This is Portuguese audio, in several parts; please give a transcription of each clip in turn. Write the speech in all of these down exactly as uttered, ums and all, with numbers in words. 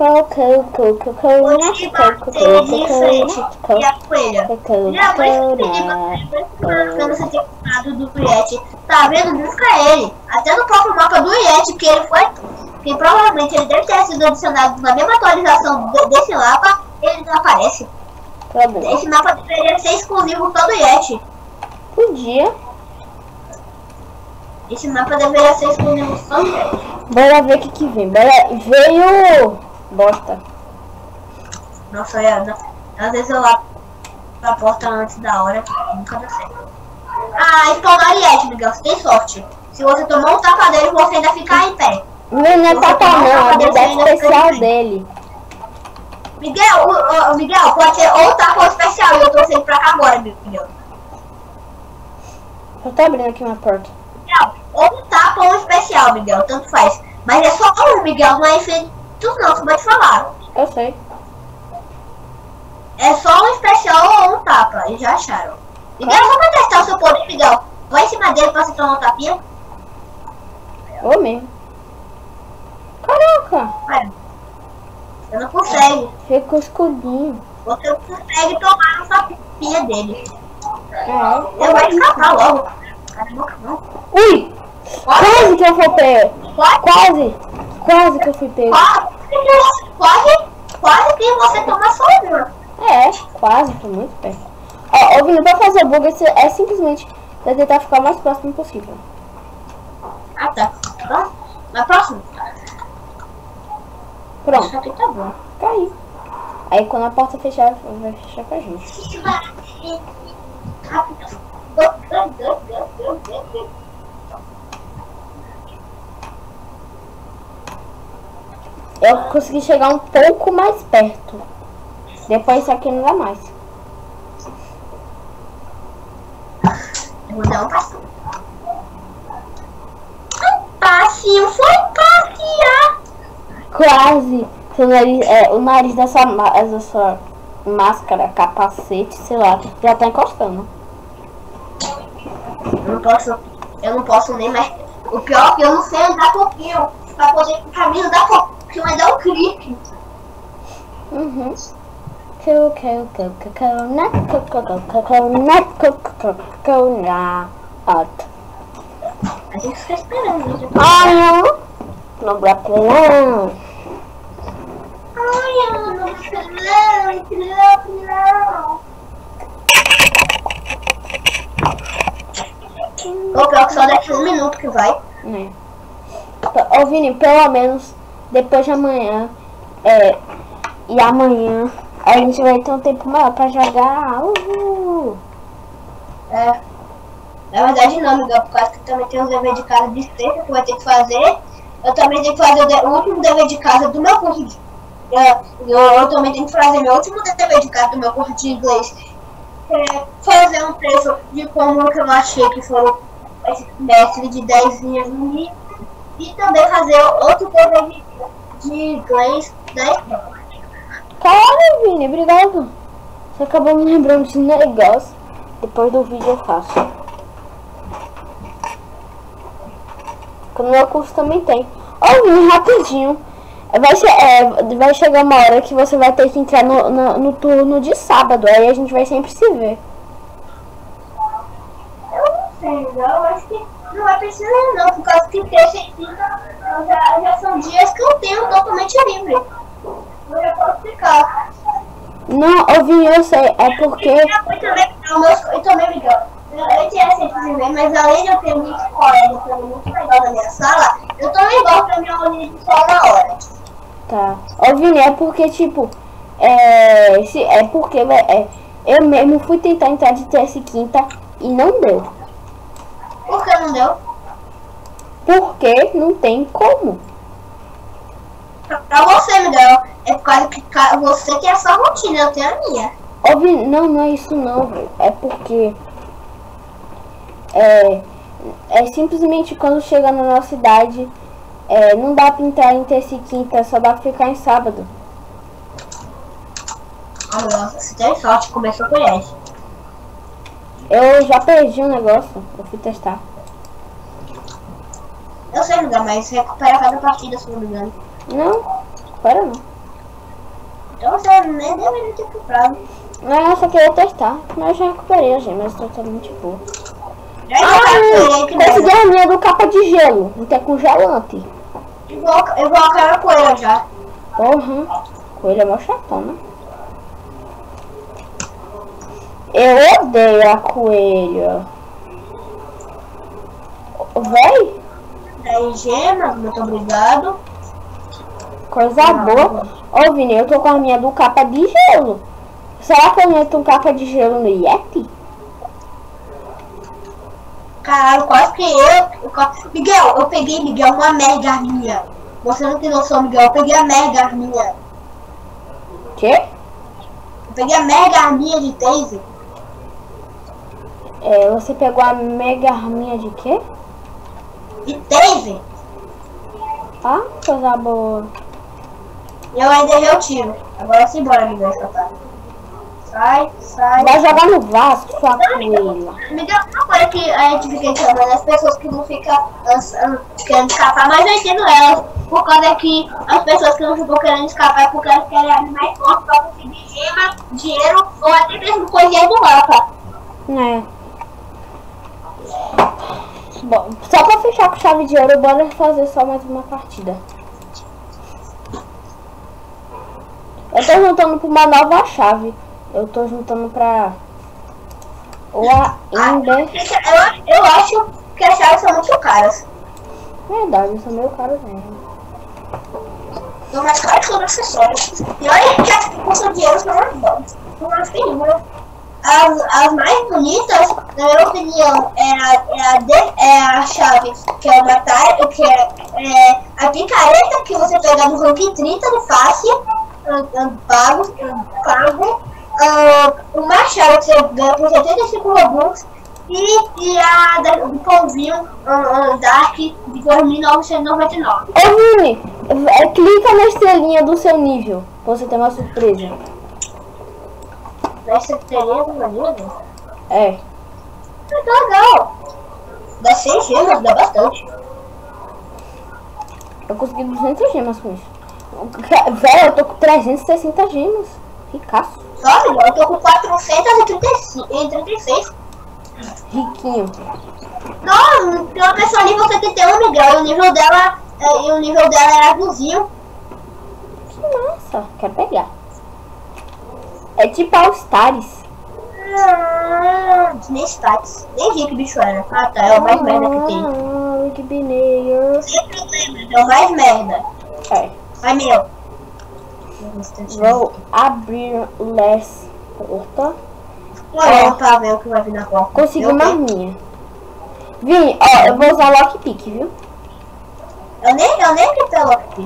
Onde bater de frente e a coelha. Minha mãe pediu pra você ter comprado do Yeti. Tá vendo? Busca ele. Até no próprio mapa do Yeti que ele foi. Que provavelmente ele deve ter sido adicionado na mesma atualização desse mapa. Ele não aparece. Esse mapa deveria ser exclusivo só do Yeti. Podia. Esse mapa deveria ser exclusivo só do Yeti. Bora ver o que que vem. Bora... Veio... Bosta. Nossa, eu, às vezes eu abro a porta antes da hora. Nunca dá certo. Ah, spawnar Yeti, Miguel. Você tem sorte. Se você tomar um tapa dele, você ainda ficar em pé. Não é tapa não, é a habilidade especial dele. Miguel, o, o, Miguel, pode ser ou tapa ou especial. E eu tô saindo pra cá agora, Miguel. Eu tô abrindo aqui uma porta. Miguel, ou um tapa ou um especial, Miguel. Tanto faz. Mas é só um, Miguel. Não é infinito não, você pode falar. Eu sei. É só um especial ou um tapa. Eles já acharam. Miguel, só pra testar o seu poder, Miguel. Vai em cima dele pra você tomar um tapinha. Ô mesmo. Caraca. Vai. Você não consegue. Ficou escudinho. Você não consegue tomar um tapinha dele. É. Você vai escapar logo. Caramba, não. Ui! Quase que eu fui pego. Quase. Quase que eu fui pego. Quase, quase, quase que você toma só uma. É, quase, tô muito perto. Ó, ô Vini, pra fazer bug é simplesmente pra tentar ficar o mais próximo possível. Ah, tá. Tá. Na próxima? Pronto. Aqui tá bom. Caiu. Aí quando a porta fechar, vai fechar com a gente. Eu consegui chegar um pouco mais perto. Depois isso aqui não dá mais. Eu vou dar um passinho. Um passinho foi passear. Quase. Seu nariz, é, o nariz da sua, da sua máscara, capacete, sei lá, já tá encostando. Eu não posso. Eu não posso nem mais. O pior é que eu não sei andar pouquinho. Pra poder pra mim andar pouquinho, mas dá um clique. Uhum. Coconut, coconut, coconut. A gente fica esperando, gente. Ai, não. Não dá pra não. Ai, eu não não, não. O pior que só daqui um minuto que vai. É. Ô Vini, pelo menos depois de amanhã, é, e amanhã a gente vai ter um tempo maior pra jogar. Uhul. É. Na verdade não, Miguel, por causa que também tem os deveres de casa de sexta que vai ter que fazer. Eu também tenho que fazer o, de, o último dever de casa do meu curso de... É, eu, eu também tenho que fazer meu último dever de casa do meu curso de inglês. É, fazer um texto de como que eu achei que foram esse mestre de dez linhas no livro. E também fazer outro dever de, de inglês da escola. Cara, Vini, obrigado. Você acabou me lembrando de negócio. Depois do vídeo eu faço. No meu curso também tem. Ô, Vini, rapidinho. Vai, che é, vai chegar uma hora que você vai ter que entrar no, no, no turno de sábado. Aí a gente vai sempre se ver. Eu não sei, não. Eu acho que não vai precisar não. Por causa que terça e quinta já, já são dias que eu tenho totalmente livre. Eu já posso ficar. Não, ô Vini, eu sei. É porque... E também, e também, Miguel. Eu tinha sempre de ver, mas além de eu ter muitos colegas também muito legal na minha sala, eu também gosto da minha aula de sol na hora. Tá. Ô Vini, é porque, tipo, é, se, é porque é, eu mesmo fui tentar entrar de terça e quinta e não deu. Por que não deu? Porque não tem como. Pra, pra você, Miguel, é por causa que você tem a sua rotina, eu tenho a minha. Ô Vini, não, não é isso não, velho. É porque... É, é simplesmente quando chega na nossa idade, é, não dá pra entrar em terça e quinta, só dá pra ficar em sábado. Ah, nossa, você tem sorte, começou com esse. Eu já perdi um negócio, eu fui testar. Eu sei, Miguel, mas recupera cada partida, se não me engano. Não, para não. Então você nem deveria ter comprado. Não, eu só queria testar. Mas eu já recuperei a gema, mas tô totalmente boa. Já Ah, que consegui a minha do capa de gelo. Não tem congelante. Eu vou, eu vou acabar com ela já. Porra. Coelho é mó chatona. Eu odeio a coelha. Véi, Daí gema, muito obrigado. coisa boa. Ô Vini, eu tô com a minha do capa de gelo. Será que eu meto um capa de gelo no Yeti? Caralho, quase que eu, eu quase- Miguel, eu peguei, Miguel, uma mega arminha. Você não tem noção, Miguel, eu peguei a mega arminha. Quê? Eu peguei a mega arminha de taser. É, você pegou a mega arminha de quê? De taser. Ah, coisa boa. E eu ainda errei o tiro. Agora simbora, Miguel, safado. Sai, sai. Vai jogar no Vasco, sua coelha. Miguel, uma coisa que a gente fica chamando as pessoas que não ficam uh, querendo escapar, mas eu entendo elas. Por causa que as pessoas que não ficam querendo escapar é porque elas querem abrir mais forte pra conseguir gema, dinheiro ou até mesmo coisinha do mapa. É. Bom, só pra fechar com chave de ouro, bora fazer só mais uma partida. Eu tô juntando pra uma nova chave. Eu tô juntando pra... O ainda... Eu, eu acho que as chaves são muito caras. Verdade, são meio caros mesmo. São mais caras que os acessórios. E olha que as que custam dinheiro são mais bons. São mais feiras. As, as mais bonitas, na minha opinião, é a, é a, de, é a chave, que é uma taia, que é, é a picareta que você pega no ranking trinta no fácil, uh, uh, pago, uh, pago uh, uma chave que você ganha por setenta e cinco robux e, e a da, do pãozinho uh, uh, Dark de dois mil novecentos e noventa e nove. Ô Vini, é, clica na estrelinha do seu nível, pra você ter uma surpresa. Vai ser teria do nível? É. Tá legal. Dá seis gemas, dá bastante. Eu consegui duzentas gemas com isso. Velho, eu tô com trezentas e sessenta gemas. Ricaço. Só, Miguel, eu tô com quatrocentos e trinta e seis. Riquinho. Não, tem uma pessoa nível setenta e um, Miguel, e o nível dela, é, e o nível dela era azulzinho. Que massa. Quero pegar. É tipo All Stars. Ah, nem stats. Nem vi que bicho era. Ah tá, é o mais merda que tem. Ah, que bineio. Sem problema, é o mais merda. É. Vai, meu. Vou abrir less porta. Olha pra ver o que vai vir na porta. Consegui Eu uma tenho. minha. Vini, ó, eu vou usar lockpick, viu? Eu nem, eu nem equipei o lockpick.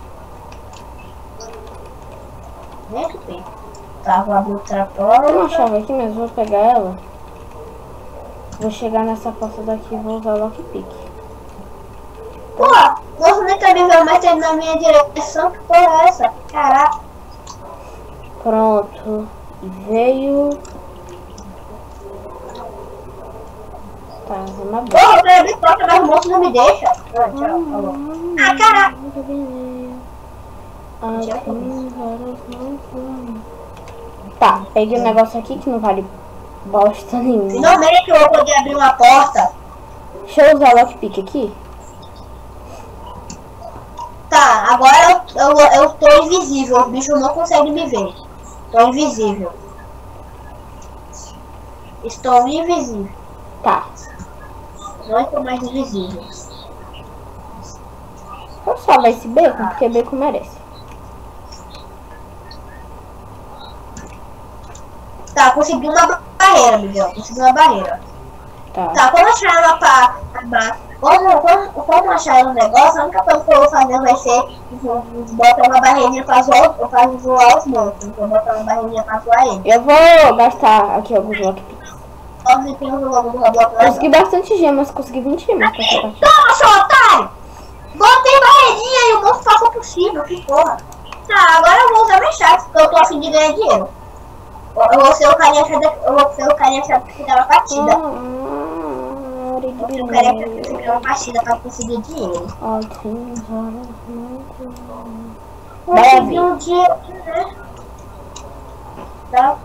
Nem equipei. Tá, vou abrir outra Tem uma porta. chave aqui, mas vou pegar ela. Vou chegar nessa porta daqui e vou usar lockpick. Pô, nossa, nem tá nível mais tá indo na minha direção. Que porra é essa? Caraca. Pronto. E veio. Tá, vamos abrir. Porra, eu quero abrir porta, mas o moço não me deixa. Ah, tchau, falou. Ah, caraca. Tá, peguei um negócio aqui que não vale bosta nenhuma. Finalmente eu vou poder abrir uma porta. Deixa eu usar o lockpick aqui. Tá, agora eu, eu, eu tô invisível. O bicho não consegue me ver. Tô invisível. Estou invisível. Tá. Não estou mais invisível. Eu só vai esse bacon, porque bacon merece. Tá, consegui uma barreira, Miguel. Consegui uma barreira. Tá. Tá, como achar ela pra... pra como, como, como achar ela no negócio, a única coisa que eu vou fazer vai ser botar uma barreirinha pra zoar, eu faço zoar os monstros. Eu vou botar uma barreirinha pra zoar ele. Eu vou gastar aqui alguns lockpicks. Óbvio que tem um logo do Roblox lá. Consegui bastante gemas, consegui vinte gemas pra essa partida. Toma, seu otário! Botei barreirinha e o monstro passou por cima, que porra. Tá, agora eu vou usar minhas chaves, porque eu tô afim de ganhar dinheiro. Eu eu vou ser o carinha chato, eu vou ser o carinha chato que fica na partida. Ah, Eu vou ser o carinha chato que fica na partida pra conseguir dinheiro. Conseguir Conseguir um dinheiro, né? tá?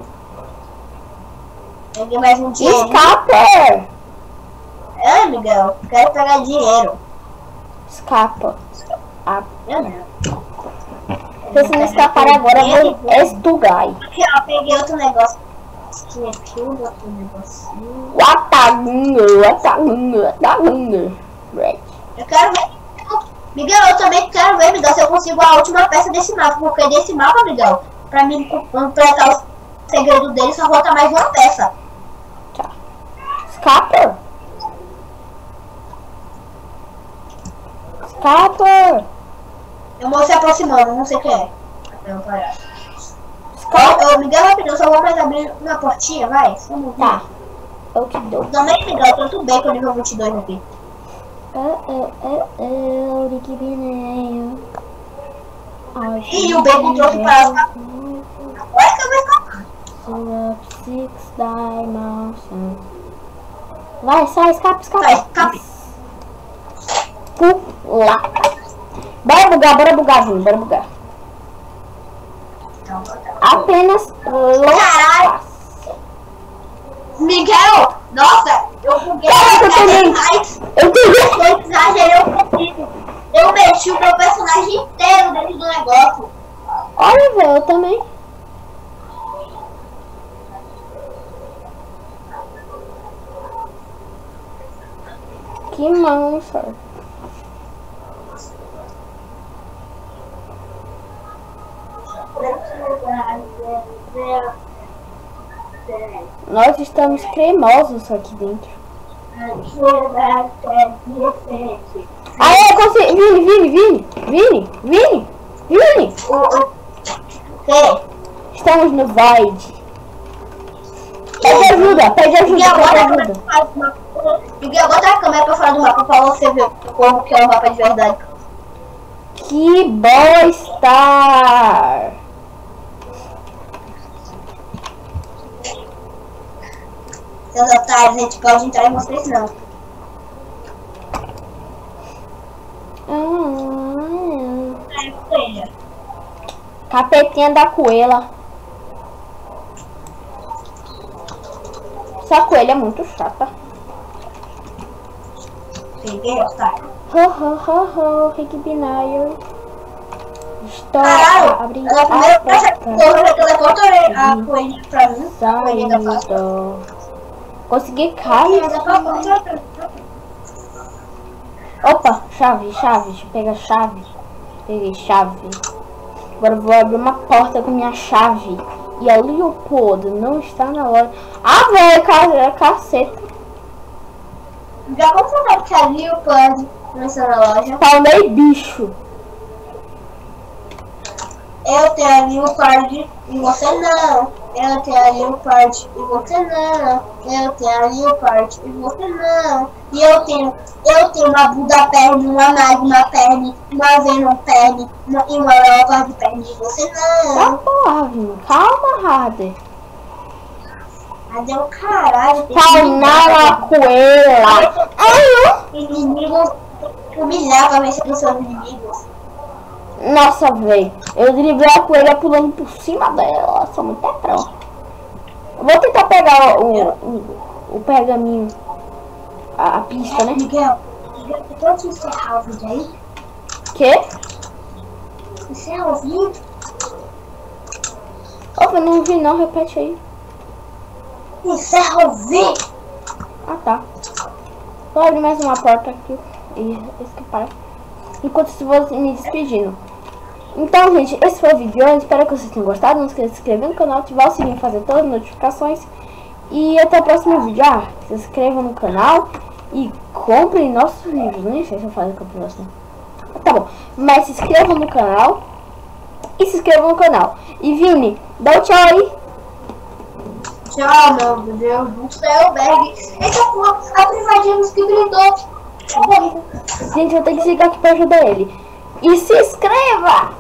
Peguei mais um dinheiro. Escapa! É, Miguel, quero pegar dinheiro. Escapa. Ah, Eu não. se você não escapar agora, eu vou estugar. Aqui, ó, peguei outro negócio. Aqui, aqui, outro negocinho. Watagunga, watagunga, watagunga. Right. Eu quero ver. Miguel, eu também quero ver, Miguel, se eu consigo a última peça desse mapa. Porque desse mapa, Miguel, pra mim completar o segredo dele, só falta mais uma peça. Tá. Escapa. Escapa. Eu vou se aproximando, não sei o que é. Não, para. Escapa. Ô, ô, Miguel, rapidão, só vou mais abrir uma portinha, vai. Vamos ver. Tá. Eu te dou. Também, Miguel, tanto bem com o nível vinte e dois aqui. Oh, oh, oh, oh, Ricky Bineio. E o bacon trouxe para as... Olha que eu vou escapar. Six dimensions. Vai, sai, escapa, escapa. Sai, escape. Pula. Bora bugar, bora bugar, Vini, bora bugar. Apenas Caralho. Miguel, nossa, eu buguei. Eu também. Eu também. Eu exagerei um pouquinho. Eu mexi o meu personagem inteiro dentro do negócio. Olha, velho, eu também. Que monstro. Nós estamos cremosos aqui dentro. Ah, eu consegui. Vini, Vini, Vini, Vini, Vini, Vini. Que? Estamos no Void. Pede ajuda, pede ajuda, pede ajuda. Miguel, bota a câmera pra fora do mapa pra você ver como que é o mapa de verdade. Que boa estar. Seus otários, a gente pode entrar em vocês não. Hum, É, coelha. capetinha da coelha. Essa coelha é muito chata. Peguei, otário. Ho, ho, ho, ho, Rick Binaio. Estou Caralho, a abrir ela primeiro a passa porta. correndo, teleporta a coelha pra mim. Coelha da face. Saindo. Consegui cair. Opa, chave, chave. Deixa eu pegar a chave. Peguei chave. Agora eu vou abrir uma porta com minha chave. E a Leopoldo não está na loja. Ah, velho, ca caceta. Já como você sabe que a Leopoldo não está na loja? Palmei bicho. Eu tenho a Leopard e você não. Eu tenho a Leopard e você não. Eu tenho a Leopard e você não. E eu tenho, eu tenho uma Buda Perna, uma Magma Perna, uma Venom Perna uma, e uma Leopard Perna e você Tá não. porra, Vini. Calma, Harder. Cadê o caralho? Calma, coelha. Ai, Inimigos, humilhar pra vencer os seus inimigos. nossa, velho. Eu driblei a coelha pulando por cima dela. Sou muito pró. Vou tentar pegar o, o, o pergaminho. A, a pista, né? Miguel, Miguel, você pode encerrar o vídeo aí? Quê? Encerra o vídeo? Opa, não vi não. Repete aí. Encerra o vídeo! Ah, tá. Vou abrir mais uma porta aqui e escapar. Enquanto isso, vou me despedindo. Então, gente, esse foi o vídeo de hoje. Espero que vocês tenham gostado. Não esqueça de se inscrever no canal, ativar o sininho, fazer todas as notificações. E até o próximo vídeo. Ah, se inscrevam no canal e comprem nossos livros. Nem sei se eu faço com o próximo. Tá bom. Mas se inscrevam no canal e se inscrevam no canal. E Vini, dá um tchau aí. Tchau, meu Deus do céu, Berg. Essa foi a privadinha que gritou. Gente, eu tenho que chegar aqui pra ajudar ele. E se inscreva!